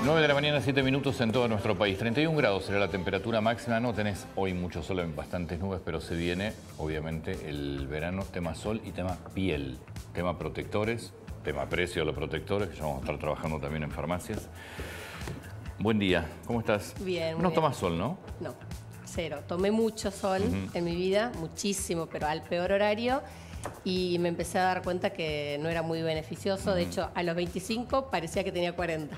9 de la mañana, 7 minutos en todo nuestro país. 31 grados será la temperatura máxima. No tenés hoy mucho sol, en bastantes nubes, pero se viene, obviamente, el verano, tema sol y tema piel. Tema protectores, tema precio de los protectores, que ya vamos a estar trabajando también en farmacias. Buen día, ¿cómo estás? Bien. No tomas sol, ¿no? No, cero. Tomé mucho sol en mi vida, muchísimo, pero al peor horario. Y me empecé a dar cuenta que no era muy beneficioso. De hecho, a los 25 parecía que tenía 40.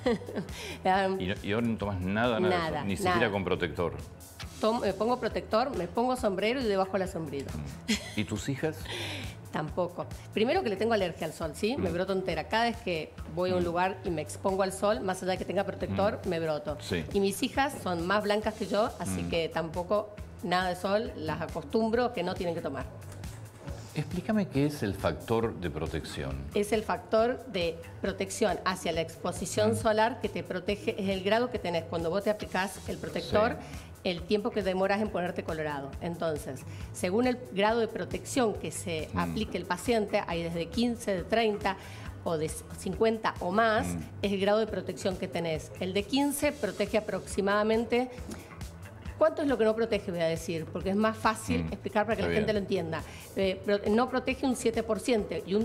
¿Y ahora no tomas nada de sol? Ni siquiera con protector. Me pongo protector, me pongo sombrero y debajo la sombrilla. ¿Y tus hijas? Tampoco. Primero que le tengo alergia al sol, ¿sí? Me broto entera. Cada vez que voy a un lugar y me expongo al sol, más allá de que tenga protector, me broto. Sí. Y mis hijas son más blancas que yo, así que tampoco nada de sol, las acostumbro que no tienen que tomar. Explícame qué es el factor de protección. Es el factor de protección hacia la exposición solar que te protege, es el grado que tenés cuando vos te aplicás el protector, el tiempo que demoras en ponerte colorado. Entonces, según el grado de protección que se aplique el paciente, hay desde 15, de 30 o de 50 o más, es el grado de protección que tenés. El de 15 protege aproximadamente... ¿Cuánto es lo que no protege? Voy a decir, porque es más fácil explicar para que la gente lo entienda. No protege un 7% y un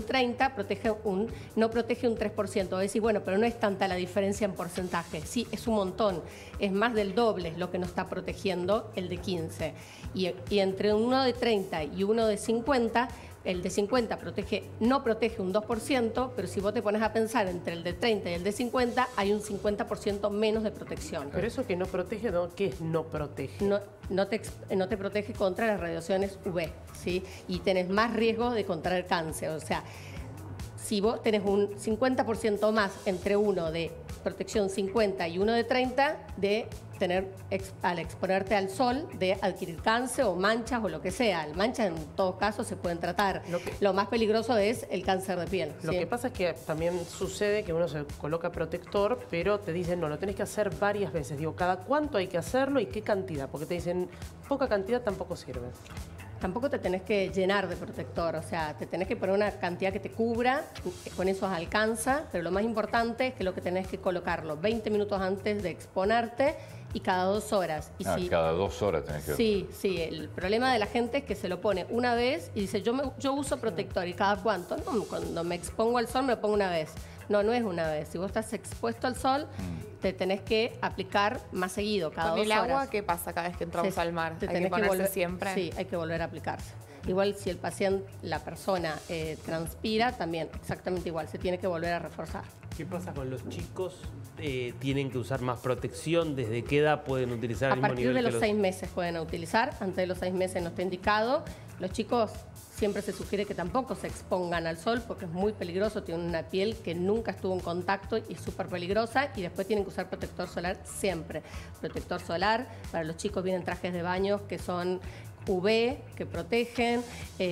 30% no protege un 3%. Es decir, bueno, pero no es tanta la diferencia en porcentaje. Sí, es un montón. Es más del doble lo que nos está protegiendo el de 15. Y entre uno de 30 y uno de 50... El de 50 no protege un 2%, pero si vos te pones a pensar entre el de 30 y el de 50, hay un 50% menos de protección. Pero eso que no protege, ¿qué es no protege? No te protege contra las radiaciones UV, ¿sí? Y tenés más riesgo de contraer cáncer. O sea, si vos tenés un 50% más entre uno de protección 50 y uno de 30, de tener, al exponerte al sol, de adquirir cáncer o manchas o lo que sea. Manchas en todos casos se pueden tratar. Lo más peligroso es el cáncer de piel. Lo que pasa es que también sucede que uno se coloca protector, pero te dicen, no, lo tenés que hacer varias veces. Digo, ¿cada cuánto hay que hacerlo y qué cantidad? Porque te dicen, poca cantidad tampoco sirve. Tampoco te tenés que llenar de protector, o sea, te tenés que poner una cantidad que te cubra, con eso alcanza, pero lo más importante es que lo que tenés que colocarlo 20 minutos antes de exponerte y cada 2 horas. Y cada 2 horas tenés que... Sí, el problema de la gente es que se lo pone una vez y dice, yo uso protector, ¿y cada cuánto? No, cuando me expongo al sol me lo pongo una vez. No es una vez. Si vos estás expuesto al sol, te tenés que aplicar más seguido, cada 2 horas. ¿Con el agua qué pasa cada vez que entramos al mar? ¿Hay que ponerse siempre? Sí, hay que volver a aplicarse. Igual si el paciente, la persona, transpira, también exactamente igual, se tiene que volver a reforzar. ¿Qué pasa con los chicos? ¿Tienen que usar más protección? ¿Desde qué edad pueden utilizar el mismo nivel? A partir de los 6 meses pueden utilizar, antes de los 6 meses no está indicado. Los chicos siempre se sugiere que tampoco se expongan al sol porque es muy peligroso, tienen una piel que nunca estuvo en contacto y es súper peligrosa, y después tienen que usar protector solar siempre. Protector solar, para los chicos vienen trajes de baño que son UV, que protegen,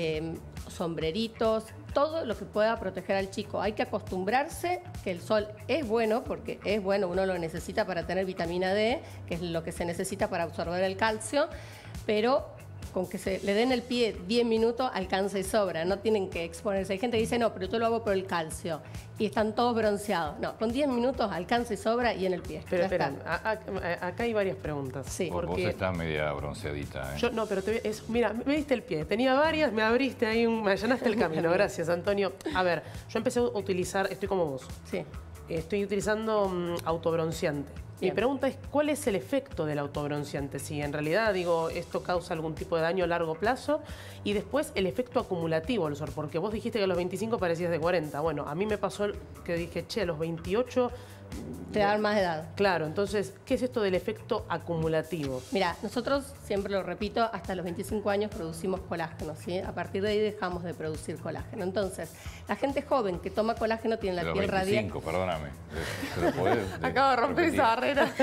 sombreritos, todo lo que pueda proteger al chico. Hay que acostumbrarse que el sol es bueno, porque es bueno, uno lo necesita para tener vitamina D, que es lo que se necesita para absorber el calcio, pero con que se le den el pie 10 minutos alcanza y sobra, no tienen que exponerse. Hay gente que dice, no, pero yo lo hago por el calcio, y están todos bronceados. No, con 10 minutos alcanza y sobra y en el pie. Pero espera, acá hay varias preguntas. Sí. Vos estás media bronceadita, ¿eh? Yo no, pero mira, me diste el pie, tenía varias, me abriste ahí, me allanaste el camino. Gracias, Antonio. A ver, yo empecé a utilizar, estoy como vos. Sí. Estoy utilizando autobronceante. Mi pregunta es, ¿cuál es el efecto del autobronceante? Si en realidad, esto causa algún tipo de daño a largo plazo. Y después, el efecto acumulativo del sol. Porque vos dijiste que a los 25 parecías de 40. Bueno, a mí me pasó que dije, che, a los 28... Te dan más edad. Claro, entonces, ¿qué es esto del efecto acumulativo? Mira, nosotros, siempre lo repito, hasta los 25 años producimos colágeno, ¿sí? A partir de ahí dejamos de producir colágeno. Entonces, la gente joven que toma colágeno tiene la piel radiante. 25, perdóname. ¿Se lo podés, acabo de romper esa barrera.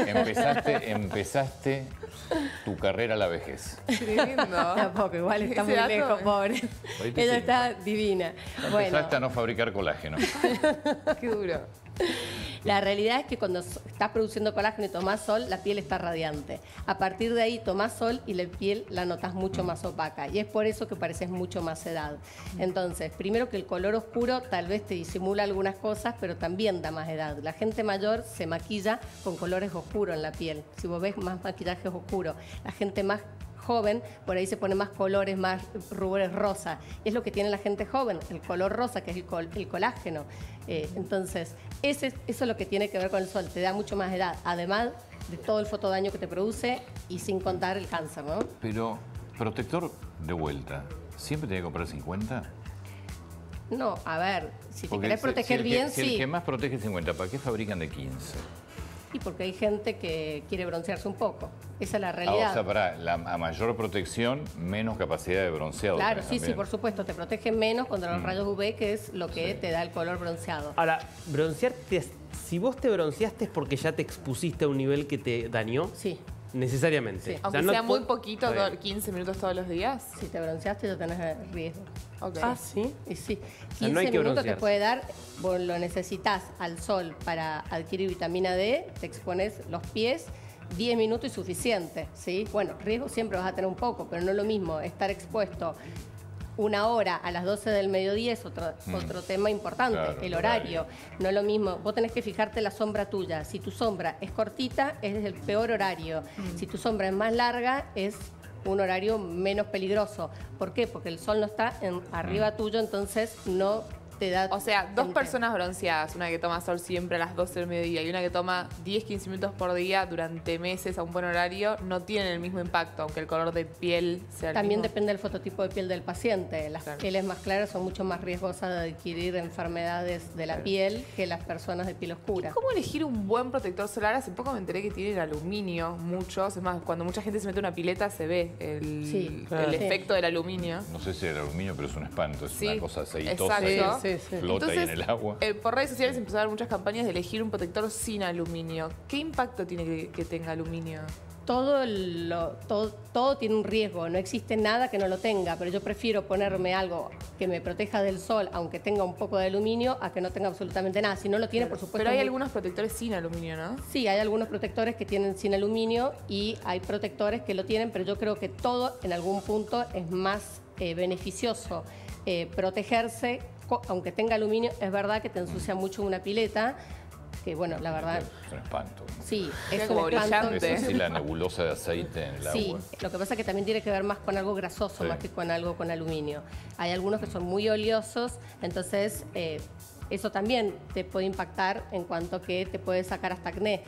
Empezaste tu carrera a la vejez. Qué lindo. Tampoco, igual está muy lejos, pobre. Ella está divina. Empezaste a no fabricar colágeno. Qué duro. La realidad es que cuando estás produciendo colágeno y tomás sol, la piel está radiante. A partir de ahí tomás sol y la piel la notas mucho más opaca. Y es por eso que pareces mucho más edad. Entonces, primero que el color oscuro tal vez te disimula algunas cosas, pero también da más edad. La gente mayor se maquilla con colores oscuros en la piel. Si vos ves, más maquillaje oscuro. La gente más joven, por ahí se pone más colores, más rubores rosa. Es lo que tiene la gente joven, el color rosa, que es el colágeno. Entonces, eso es lo que tiene que ver con el sol, te da mucho más edad, además de todo el fotodaño que te produce y sin contar el cáncer, ¿no? Pero, protector de vuelta, ¿siempre tiene que comprar 50? No, a ver, si te querés si proteger bien, sí. Si el que más protege 50, ¿para qué fabrican de 15? Y porque hay gente que quiere broncearse un poco. Esa es la realidad. O sea, a mayor protección, menos capacidad de bronceado. Claro, sí, por supuesto. Te protege menos contra los rayos UV, que es lo que te da el color bronceado. Ahora, broncearte, si vos te bronceaste es porque ya te expusiste a un nivel que te dañó. Sí. Necesariamente. Sí. Aunque sea muy poquito, 15 minutos todos los días. Si te bronceaste ya tenés riesgo. Okay. Ah, ¿sí? Y sí, 15 sea, no hay que minutos te broncearse. puede dar, vos lo necesitas al sol para adquirir vitamina D, te expones los pies, 10 minutos y suficiente, ¿sí? Bueno, riesgo siempre vas a tener un poco, pero no es lo mismo estar expuesto 1 hora a las 12 del mediodía es otro tema importante, Claro, el horario. No es lo mismo, vos tenés que fijarte la sombra tuya. Si tu sombra es cortita, es el peor horario. Si tu sombra es más larga, es un horario menos peligroso. ¿Por qué? Porque el sol no está arriba tuyo, entonces no te da... O sea, dos personas bronceadas, una que toma sol siempre a las 12 del mediodía y una que toma 10-15 minutos por día durante meses a un buen horario, no tienen el mismo impacto, aunque el color de piel sea el También mismo. depende del fototipo de piel del paciente. Las pieles más claras son mucho más riesgosas de adquirir enfermedades de la piel que las personas de piel oscura. ¿Cómo elegir un buen protector solar? Hace poco me enteré que tiene el aluminio, muchos. Es más, cuando mucha gente se mete una pileta se ve el efecto del aluminio. No sé si el aluminio, pero es un espanto. Es Sí, una cosa aceitosa. exacto. Flota ahí en el agua. Por redes sociales empezaron a haber muchas campañas de elegir un protector sin aluminio. ¿Qué impacto tiene que tenga aluminio? Todo tiene un riesgo, no existe nada que no lo tenga, pero yo prefiero ponerme algo que me proteja del sol, aunque tenga un poco de aluminio, a que no tenga absolutamente nada. Si no lo tiene, por supuesto... Pero hay algunos protectores sin aluminio, ¿no? Sí, hay algunos protectores que tienen sin aluminio y hay protectores que lo tienen, pero yo creo que todo en algún punto es más beneficioso protegerse, aunque tenga aluminio. Es verdad que te ensucia mucho una pileta, que bueno, la verdad... Es un espanto. Sí, es como un espanto. brillante. Es así la nebulosa de aceite en el Sí, agua. lo que pasa es que también tiene que ver más con algo grasoso, más que con algo con aluminio. Hay algunos que son muy oleosos, entonces eso también te puede impactar en cuanto que te puede sacar hasta acné,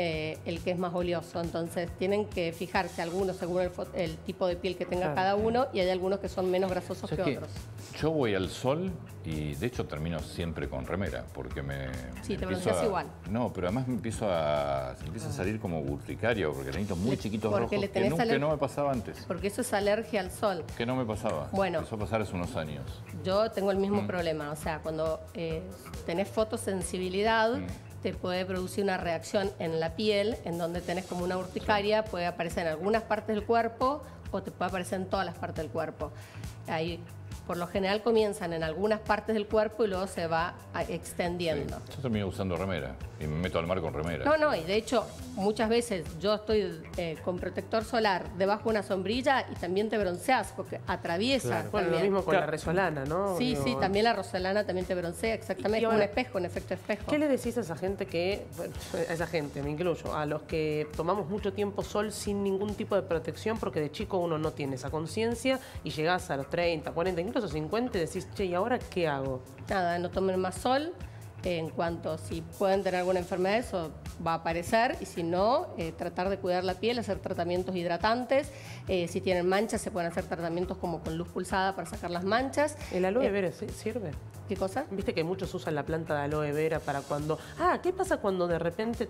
el que es más oleoso. Entonces tienen que fijarse algunos según el tipo de piel que tenga cada uno, y hay algunos que son menos grasosos que otros. Yo voy al sol y de hecho termino siempre con remera porque Sí, te empiezo bronceas igual. No, pero además me empieza a salir como urticario porque granitos muy chiquitos porque rojos le tenés que no me pasaba antes. Porque eso es alergia al sol. Que no me pasaba. Bueno. Empezó a pasar hace unos años. Yo tengo el mismo problema, o sea, cuando tenés fotosensibilidad, te puede producir una reacción en la piel, en donde tenés como una urticaria, puede aparecer en algunas partes del cuerpo o te puede aparecer en todas las partes del cuerpo. Ahí, por lo general, comienzan en algunas partes del cuerpo y luego se va extendiendo. Sí. Yo termino usando remera y me meto al mar con remera. No, y de hecho, muchas veces yo estoy con protector solar debajo de una sombrilla y también te bronceas porque atraviesa. Claro. Bueno, lo también. mismo con la resolana, ¿no? Sí, Digo, sí, también la roselana también te broncea, exactamente, Y es como un ahora, espejo, un efecto espejo. ¿Qué le decís a esa gente que, bueno, a esa gente, me incluyo, a los que tomamos mucho tiempo sol sin ningún tipo de protección porque de chico uno no tiene esa conciencia y llegás a los 30, 40, incluso 50 y decís, che, ¿y ahora qué hago? Nada, no tomen más sol. En cuanto si pueden tener alguna enfermedad, eso va a aparecer, y si no, tratar de cuidar la piel, hacer tratamientos hidratantes. Si tienen manchas, se pueden hacer tratamientos como con luz pulsada para sacar las manchas. ¿El aloe vera sirve? ¿Qué cosa? Viste que muchos usan la planta de aloe vera para cuando... ¿Qué pasa cuando de repente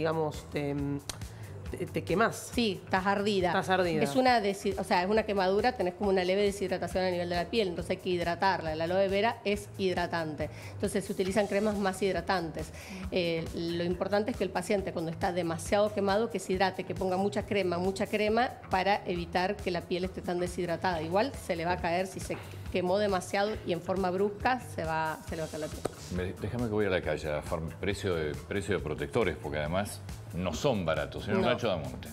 te quemás? Sí, estás ardida. Estás ardida. Es una quemadura, tenés como una leve deshidratación a nivel de la piel, entonces hay que hidratarla. El aloe vera es hidratante. Entonces se utilizan cremas más hidratantes. Lo importante es que el paciente, cuando está demasiado quemado, que se hidrate, que ponga mucha crema para evitar que la piel esté tan deshidratada. Igual se le va a caer si se quemó demasiado y en forma brusca se le va a caer la piel. Déjame que voy a la calle a precio de protectores, porque además no son baratos. Señor Nacho Damonte.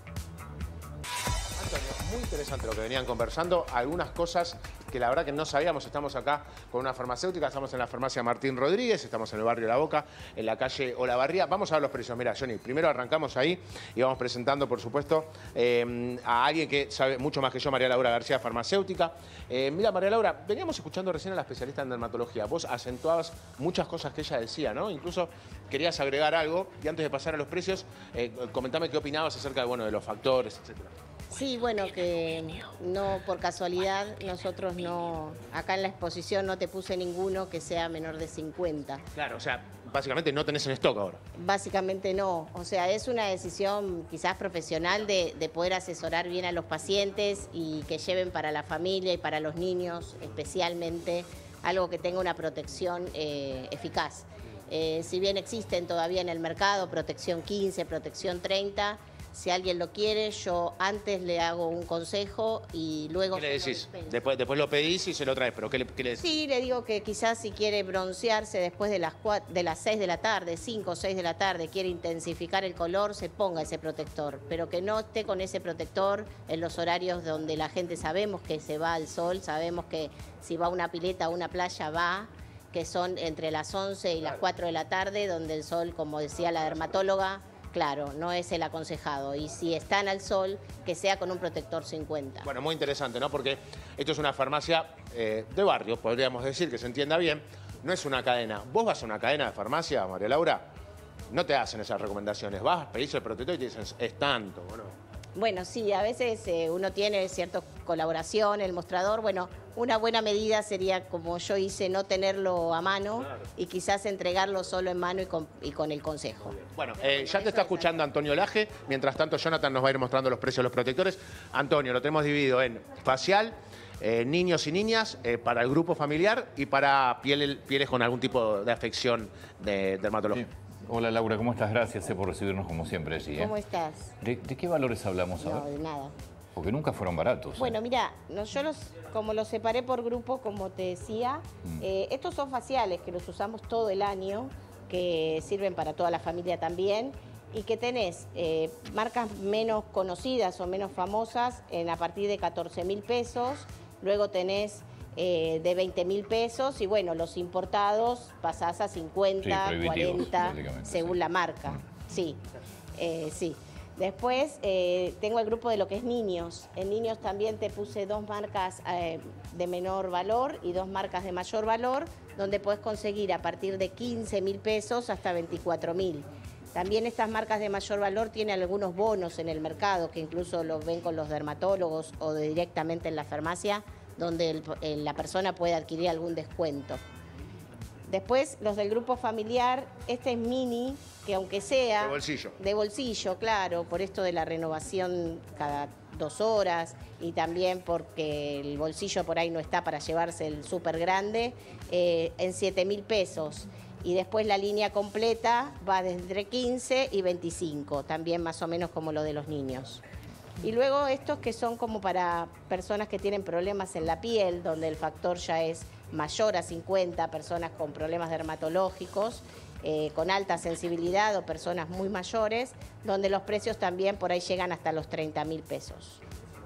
Antonio, muy interesante lo que venían conversando. Algunas cosas que la verdad que no sabíamos. Estamos acá con una farmacéutica, estamos en la farmacia Martín Rodríguez, estamos en el barrio La Boca, en la calle Olavarría. Vamos a ver los precios. Mira, Johnny, primero arrancamos ahí y vamos presentando, por supuesto, a alguien que sabe mucho más que yo, María Laura García, farmacéutica. Mira, María Laura, veníamos escuchando recién a la especialista en dermatología. Vos acentuabas muchas cosas que ella decía, ¿no? Incluso querías agregar algo y antes de pasar a los precios, comentame qué opinabas acerca de, bueno, de los factores, etcétera. Sí, bueno, que no por casualidad nosotros no, acá en la exposición no te puse ninguno que sea menor de 50. Claro, o sea, básicamente no tenés en stock ahora. Básicamente no, o sea, es una decisión quizás profesional de poder asesorar bien a los pacientes y que lleven para la familia y para los niños especialmente algo que tenga una protección eficaz. Si bien existen todavía en el mercado protección 15, protección 30, si alguien lo quiere, yo antes le hago un consejo y luego... ¿Qué le decís? Después lo pedís y se lo traes, pero ¿qué le decís? Sí, le digo que quizás si quiere broncearse después de las 6 de la tarde, 5 o 6 de la tarde, quiere intensificar el color, se ponga ese protector, pero que no esté con ese protector en los horarios donde la gente sabemos que se va al sol, sabemos que si va a una pileta o una playa va, que son entre las 11 y las 4 de la tarde, donde el sol, como decía la dermatóloga, claro, no es el aconsejado. Y si están al sol, que sea con un protector 50. Bueno, muy interesante, ¿no? Porque esto es una farmacia de barrio, podríamos decir, que se entienda bien. No es una cadena. Vos vas a una cadena de farmacia, María Laura, no te hacen esas recomendaciones. Vas, pedís el protector y te dicen, es tanto, ¿no? Bueno, sí, a veces uno tiene cierta colaboración, el mostrador. Bueno, una buena medida sería, como yo hice, no tenerlo a mano, claro, y quizás entregarlo solo en mano y con el consejo. Bueno, ya te está escuchando Antonio Laje. Mientras tanto, Jonathan nos va a ir mostrando los precios de los protectores. Antonio, lo tenemos dividido en facial, niños y niñas, para el grupo familiar y para pieles con algún tipo de afección de dermatología. Sí. Hola Laura, ¿cómo estás? Gracias por recibirnos como siempre allí. ¿Cómo estás? ¿De qué valores hablamos ahora? No, de nada. Porque nunca fueron baratos. Bueno, mira, yo como los separé por grupo, como te decía, estos son faciales que los usamos todo el año, que sirven para toda la familia también, y que tenés marcas menos conocidas o menos famosas a partir de 14.000 pesos, luego tenés de 20.000 pesos y bueno, los importados pasás a 50, sí, 40, según sí, la marca. Sí, sí. Después tengo el grupo de lo que es niños. En niños también te puse 2 marcas de menor valor y 2 marcas de mayor valor, donde podés conseguir a partir de 15.000 pesos hasta 24.000. También estas marcas de mayor valor tienen algunos bonos en el mercado, que incluso los ven con los dermatólogos o directamente en la farmacia, donde la persona puede adquirir algún descuento. Después, los del grupo familiar, este es mini, que aunque sea... De bolsillo. De bolsillo, claro, por esto de la renovación cada 2 horas y también porque el bolsillo por ahí no está para llevarse el súper grande, en 7.000 pesos. Y después la línea completa va desde entre 15 y 25, también más o menos como lo de los niños. Y luego estos que son como para personas que tienen problemas en la piel, donde el factor ya es mayor a 50, personas con problemas dermatológicos, con alta sensibilidad o personas muy mayores, donde los precios también por ahí llegan hasta los 30.000 pesos.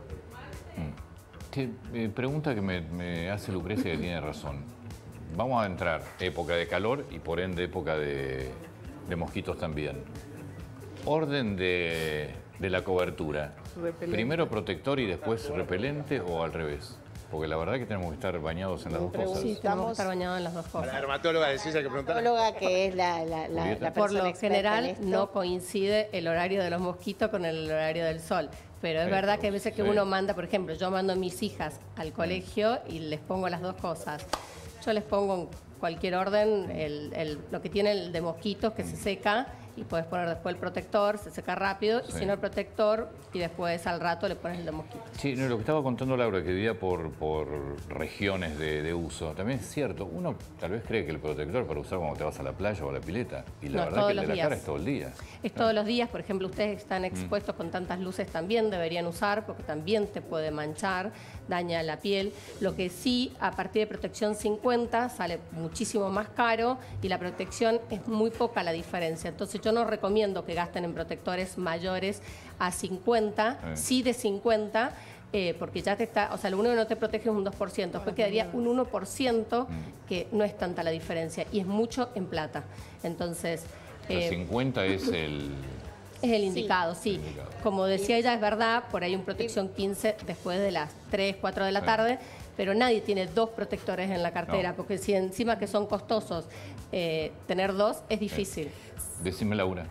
Pregunta que me hace Lucrecia, que tiene razón. Vamos a entrar época de calor y por ende época de mosquitos también. Orden de la cobertura. Repelente. ¿Primero protector y después repelente o al revés? Porque la verdad es que tenemos que estar bañados en las dos cosas. Sí, tenemos que estar bañados en las dos cosas. La dermatóloga decís, hay que preguntar. La dermatóloga, que es la persona por lo general en no coincide el horario de los mosquitos con el horario del sol. Pero es verdad que a veces que uno manda, por ejemplo, yo mando a mis hijas al colegio y les pongo las dos cosas. Yo les pongo en cualquier orden lo que tiene el de mosquitos que se seca y puedes poner después el protector, se seca rápido, y Sí. si no el protector, y después al rato le pones el de mosquito. Sí, no, lo que estaba contando Laura, que vivía por regiones de uso, también es cierto. Uno tal vez cree que el protector para usar cuando te vas a la playa o a la pileta, y la No, verdad todos que el de los la días. cara es todo el día. Es todos los días, por ejemplo, ustedes están expuestos con tantas luces también deberían usar, porque también te puede manchar, daña la piel. Lo que sí, a partir de protección 50 sale muchísimo más caro y la protección es muy poca la diferencia. Entonces yo no recomiendo que gasten en protectores mayores a 50, sí de 50, porque ya te está, o sea, lo único que no te protege es un 2%, después quedaría un 1%, que no es tanta la diferencia, y es mucho en plata. Entonces, El 50 es el... es el indicado, sí. indicado. Como decía ella, es verdad, por ahí un protección 15 después de las 3, 4 de la tarde, pero nadie tiene 2 protectores en la cartera, No. porque si encima que son costosos, tener 2 es difícil. Decime, Laura.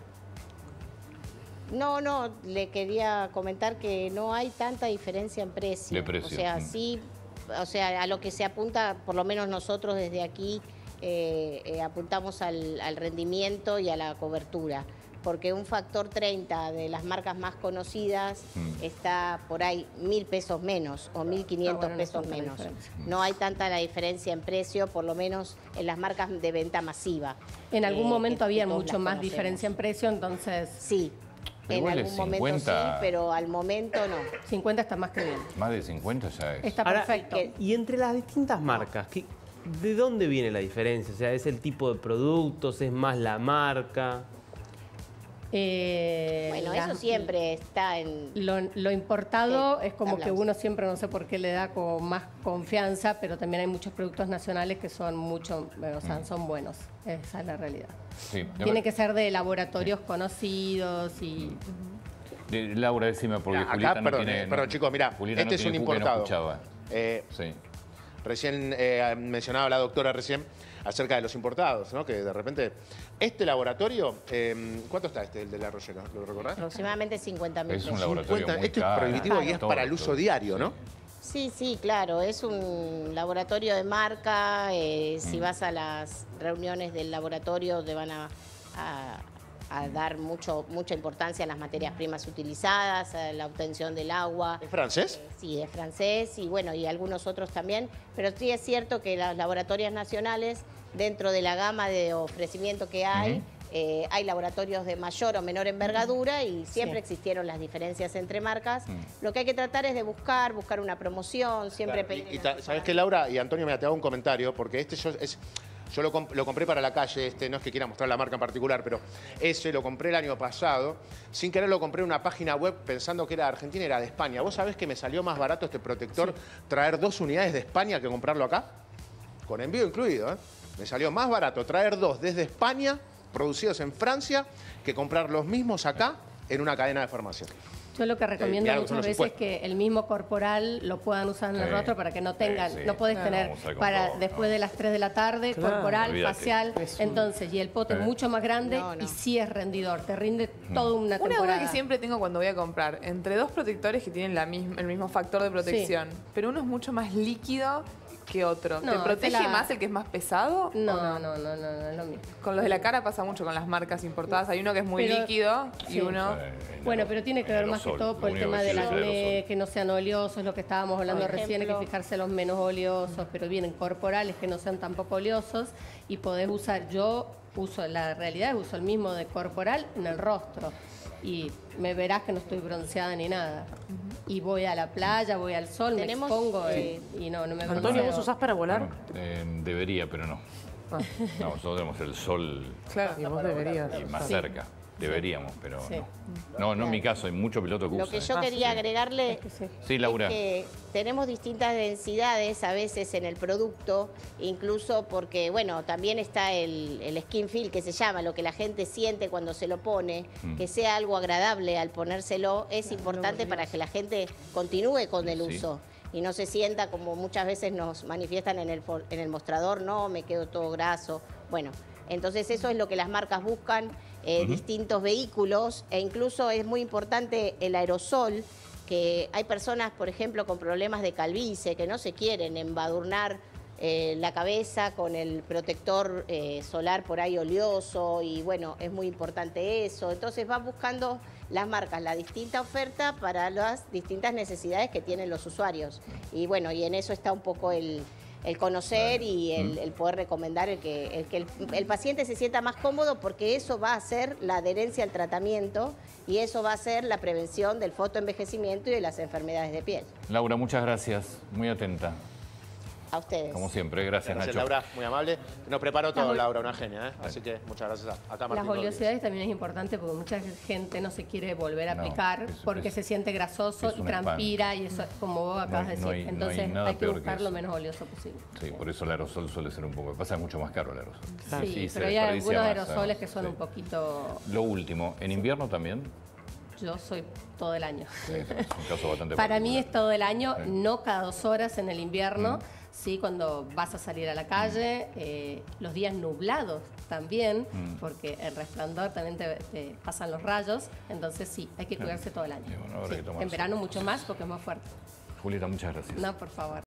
No, le quería comentar que no hay tanta diferencia en precio. De precio. O sea, sí, o sea, a lo que se apunta, por lo menos nosotros desde aquí, apuntamos al rendimiento y a la cobertura. Porque un factor 30 de las marcas más conocidas está por ahí 1.000 pesos menos o 1.500 bueno, no pesos es tanta la menos. diferencia. No hay tanta la diferencia en precio, por lo menos en las marcas de venta masiva. En algún momento que había todos mucho las más conocemos. diferencia en precio, entonces Sí, Pero en igual algún es momento 50. sí, pero al momento no. 50 está más que bien. Más de 50 ya es. Está Ahora, perfecto. y entre las distintas marcas, ¿de dónde viene la diferencia? O sea, ¿es el tipo de productos? ¿Es más la marca? Bueno, eso siempre está en... Lo importado Sí, es como que hablamos. uno siempre, no sé por qué le da como más confianza, pero también hay muchos productos nacionales que son mucho, o sea, son buenos. Esa es la realidad. Sí. Tiene que ser de laboratorios conocidos y... Laura, decime, porque Acá, Julieta no perdón, tiene... perdón, chicos, mirá, Julieta este no es un tiene cuca y importado. No escuchaba. Sí. Recién mencionaba la doctora recién acerca de los importados, ¿no? Que de repente, este laboratorio, ¿cuánto está el de la Rollera? ¿Lo recordás? Aproximadamente 50.000 Es un pesos. laboratorio muy Esto es caro. prohibitivo y es Todo, para el uso todo. diario, ¿no? Sí, claro, es un laboratorio de marca. Si vas a las reuniones del laboratorio te van a dar mucha importancia a las materias primas utilizadas, a la obtención del agua. ¿Es francés? Sí, es francés y bueno, y algunos otros también, pero sí es cierto que los laboratorios nacionales, dentro de la gama de ofrecimiento que hay, hay laboratorios de mayor o menor envergadura y siempre existieron las diferencias entre marcas. Lo que hay que tratar es de buscar una promoción, siempre Claro, pedir... ¿sabes qué, Laura? Y Antonio, me te hago un comentario, porque yo lo compré para la calle, no es que quiera mostrar la marca en particular, pero ese lo compré el año pasado. Sin querer lo compré en una página web pensando que era de Argentina y era de España. ¿Vos sabés que me salió más barato este protector traer 2 unidades de España que comprarlo acá? Con envío incluido, ¿eh? Me salió más barato traer 2 desde España, producidos en Francia, que comprar los mismos acá en una cadena de farmacia. Yo lo que recomiendo mirá lo que son muchas los veces es impuestos. que el mismo corporal lo puedan usar en el Sí. rostro para que no tengan, Sí. no podés tener Vamos a ver con para todo, después no. de las 3 de la tarde, Claro. corporal, Olvídate. facial, entonces, y el pote es mucho más grande No. y sí es rendidor, te rinde toda una Una duda temporada. que siempre tengo cuando voy a comprar, entre 2 protectores que tienen el mismo factor de protección, pero uno es mucho más líquido que otro. No, ¿Te protege esta la- más el que es más pesado? o No, no es lo mismo. Con los de la cara pasa mucho con las marcas importadas. Hay uno que es muy Pero- líquido y sí. uno... Bueno, pero tiene que ver más que aerosol. todo por Lo el único tema que del sirve es el acné, aerosol. que no sean oleosos, lo que estábamos hablando Por recién, hay que ejemplo. fijarse los menos oleosos, pero vienen corporales que no sean tampoco oleosos y podés usar, la realidad uso el mismo de corporal en el rostro y me verás que no estoy bronceada ni nada. Y voy a la playa, voy al sol, Tenemos, me expongo y no me Antonio, bronceo. ¿vos usás para volar? Debería, pero no. Ah. No, nosotros tenemos el sol Claro. Y vos deberías. y más Sí. cerca. Deberíamos, pero Sí. no. No, en mi caso, hay mucho piloto que Lo usa. que yo Ah, quería sí. agregarle Sí, Laura. es que tenemos distintas densidades a veces en el producto, incluso porque, bueno, también está el skin feel que se llama, lo que la gente siente cuando se lo pone, que sea algo agradable al ponérselo, es importante para que la gente continúe con el Sí. uso. Y no se sienta como muchas veces nos manifiestan en el mostrador, no, me quedo todo graso. Bueno, entonces eso es lo que las marcas buscan, distintos vehículos, e incluso es muy importante el aerosol, que hay personas, por ejemplo, con problemas de calvicie, que no se quieren embadurnar la cabeza con el protector solar por ahí oleoso y bueno, es muy importante eso. Entonces van buscando las marcas la distinta oferta para las distintas necesidades que tienen los usuarios. Y bueno, y en eso está un poco el conocer y el poder recomendar el que el paciente se sienta más cómodo, porque eso va a ser la adherencia al tratamiento y eso va a ser la prevención del fotoenvejecimiento y de las enfermedades de piel. Laura, muchas gracias. Muy atenta. A ustedes. Como siempre, gracias Gracias, Nacho. Laura, muy amable. Nos preparó todo, Laura, una genia, ¿eh? Así que muchas gracias acá, Martín Las Rodríguez. oleosidades también es importante porque mucha gente no se quiere volver a No, aplicar es- porque es- se siente grasoso es y un transpira y eso, como vos acabas de No decir. hay- no hay Entonces nada hay que peor que buscar lo eso. menos oleoso posible. Sí, por eso el aerosol suele ser un poco... Pasa mucho más caro el aerosol. Sí, se pero hay desperdicia algunos más, aerosoles que sí. son un poquito... Lo último, ¿en invierno también? Yo soy todo el año. Sí, es un caso bastante Para mí es particular. todo el año, Sí. no cada 2 horas en el invierno, sí cuando vas a salir a la calle, los días nublados también, porque el resplandor también te pasan los rayos, entonces sí, hay que cuidarse todo el año. Y bueno, habrá Sí, que tomarse. en verano mucho más porque es más fuerte. Julieta, muchas gracias. No, por favor.